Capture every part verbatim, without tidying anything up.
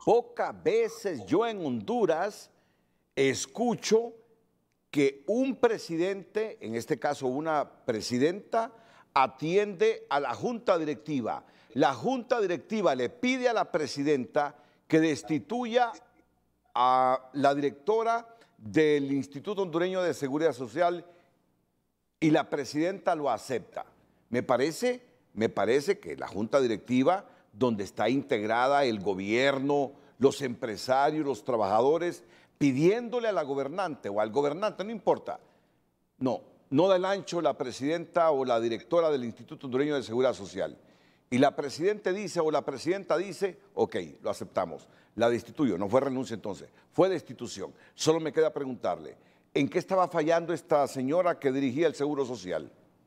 Pocas veces yo en Honduras escucho que un presidente, en este caso una presidenta, atiende a la junta directiva. La junta directiva le pide a la presidenta que destituya a la directora del Instituto Hondureño de Seguridad Social y la presidenta lo acepta. Me parece, me parece que la junta directiva, donde está integrada el gobierno, los empresarios, los trabajadores, pidiéndole a la gobernante o al gobernante, no importa, no, no da el ancho la presidenta o la directora del Instituto Hondureño de Seguridad Social. Y la presidenta dice o la presidenta dice, ok, lo aceptamos, la destituyo, no fue renuncia entonces, fue destitución. Solo me queda preguntarle, ¿en qué estaba fallando esta señora que dirigía el Seguro Social?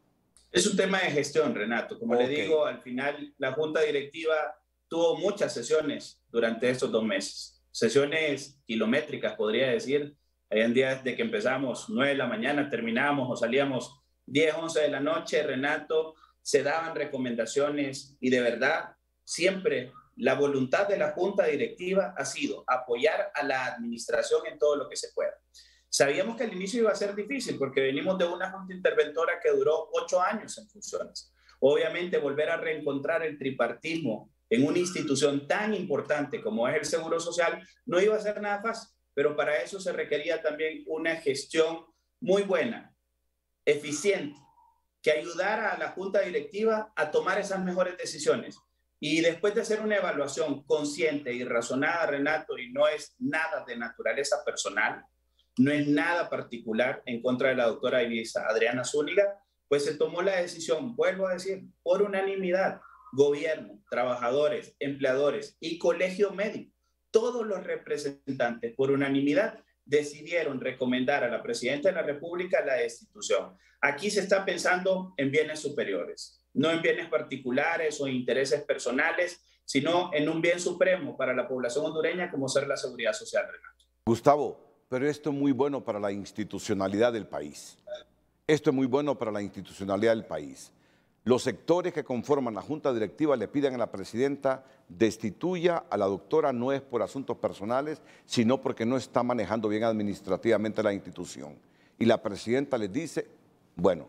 Es un tema de gestión, Renato. Como okay. le digo, al final la Junta Directiva tuvo muchas sesiones durante estos dos meses. Sesiones kilométricas, podría decir. Habían días de que empezamos nueve de la mañana, terminábamos o salíamos diez, once de la noche, Renato. Se daban recomendaciones y de verdad siempre la voluntad de la Junta Directiva ha sido apoyar a la administración en todo lo que se pueda. Sabíamos que al inicio iba a ser difícil porque venimos de una junta interventora que duró ocho años en funciones. Obviamente volver a reencontrar el tripartismo en una institución tan importante como es el Seguro Social no iba a ser nada fácil, pero para eso se requería también una gestión muy buena, eficiente, que ayudara a la junta directiva a tomar esas mejores decisiones. Y después de hacer una evaluación consciente y razonada, Renato, y no es nada de naturaleza personal, no es nada particular en contra de la doctora Elisa Adriana Zúñiga, pues se tomó la decisión, vuelvo a decir, por unanimidad, gobierno, trabajadores, empleadores y colegio médico, todos los representantes por unanimidad decidieron recomendar a la Presidenta de la República la destitución. Aquí se está pensando en bienes superiores, no en bienes particulares o intereses personales, sino en un bien supremo para la población hondureña como ser la seguridad social, Renato. Gustavo, pero esto es muy bueno para la institucionalidad del país. Esto es muy bueno para la institucionalidad del país. Los sectores que conforman la Junta Directiva le piden a la Presidenta destituya a la doctora, no es por asuntos personales, sino porque no está manejando bien administrativamente la institución. Y la Presidenta les dice, bueno,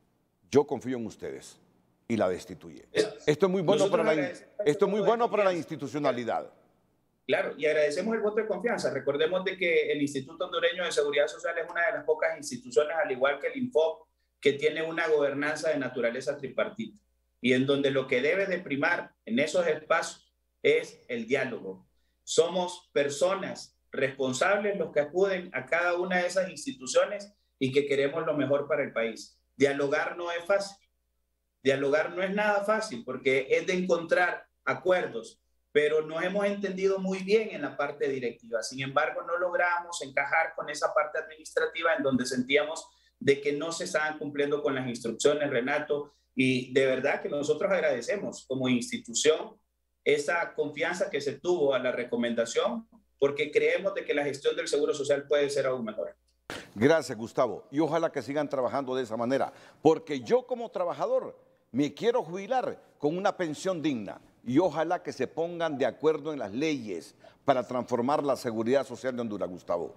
yo confío en ustedes y la destituye. Esto es muy bueno, para la, esto es muy bueno para la institucionalidad. Claro, y agradecemos el voto de confianza. Recordemos de que el Instituto Hondureño de Seguridad Social es una de las pocas instituciones, al igual que el INFOP, que tiene una gobernanza de naturaleza tripartita y en donde lo que debe de primar en esos espacios es el diálogo. Somos personas responsables los que acuden a cada una de esas instituciones y que queremos lo mejor para el país. Dialogar no es fácil. Dialogar no es nada fácil porque es de encontrar acuerdos, pero nos hemos entendido muy bien en la parte directiva. Sin embargo, no logramos encajar con esa parte administrativa en donde sentíamos de que no se estaban cumpliendo con las instrucciones, Renato, y de verdad que nosotros agradecemos como institución esa confianza que se tuvo a la recomendación, porque creemos de que la gestión del Seguro Social puede ser aún mejor. Gracias, Gustavo, y ojalá que sigan trabajando de esa manera, porque yo como trabajador me quiero jubilar con una pensión digna, y ojalá que se pongan de acuerdo en las leyes para transformar la seguridad social de Honduras, Gustavo.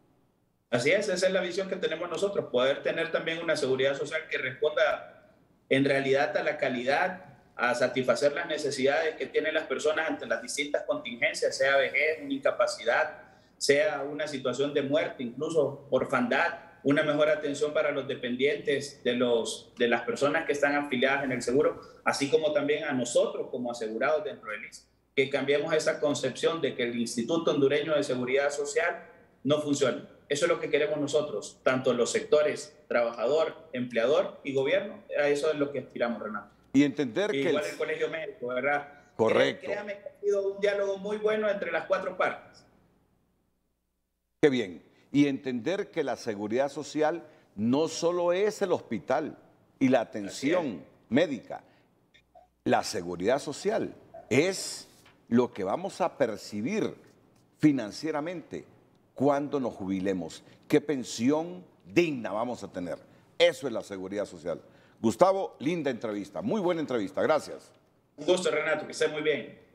Así es, esa es la visión que tenemos nosotros, poder tener también una seguridad social que responda en realidad a la calidad, a satisfacer las necesidades que tienen las personas ante las distintas contingencias, sea vejez, una incapacidad, sea una situación de muerte, incluso orfandad, una mejor atención para los dependientes de, los, de las personas que están afiliadas en el seguro, así como también a nosotros como asegurados dentro del I S S, que cambiemos esa concepción de que el Instituto Hondureño de Seguridad Social no funciona. Eso es lo que queremos nosotros, tanto los sectores trabajador, empleador y gobierno. A eso es lo que aspiramos, Renato. Y entender y que... Igual el, el Colegio Médico, ¿verdad? Correcto. Créame que ha sido un diálogo muy bueno entre las cuatro partes. Qué bien. Y entender que la seguridad social no solo es el hospital y la atención médica. La seguridad social es lo que vamos a percibir financieramente cuando nos jubilemos. ¿Qué pensión digna vamos a tener? Eso es la seguridad social. Gustavo, linda entrevista, muy buena entrevista. Gracias. Un gusto, Renato, que esté muy bien.